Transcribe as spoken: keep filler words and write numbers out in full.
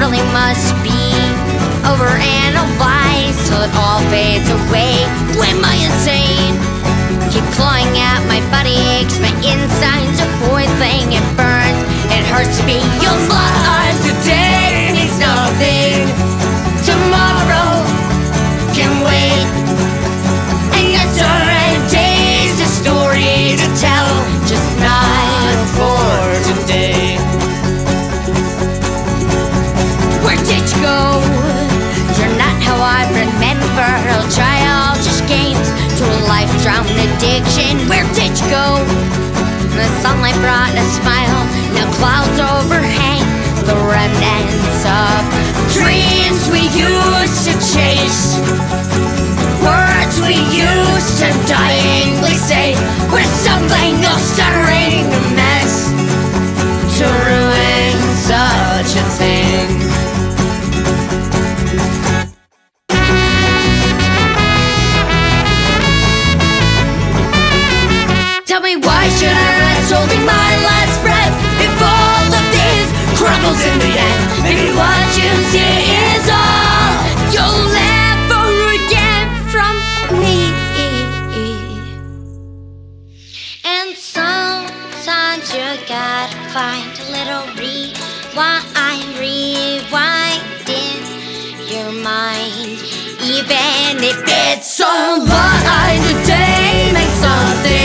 really must be overanalyzed till it all fades away. Am I insane? Keep clawing at my body aches, my insides are boiling, it burns, it hurts me. Your life today means nothing. Tomorrow can wait. And yesterday's a story to tell, just not for today. Where did you go? You're not how I remember. I'll try all just games to a life drowned addiction. Where did you go? The sunlight brought a smile, now clouds overhang the remnants of dreams we used to chase, words we used to dyingly say. We're stumbling, no stuttering, a mess to ruin such a thing. Tell me, why should I rest holding my last breath if all of this crumbles in the end? Maybe what you see is all you'll ever get from me. And sometimes you gotta find a little rewind, rewinding your mind, even if it's so blind. Today makes something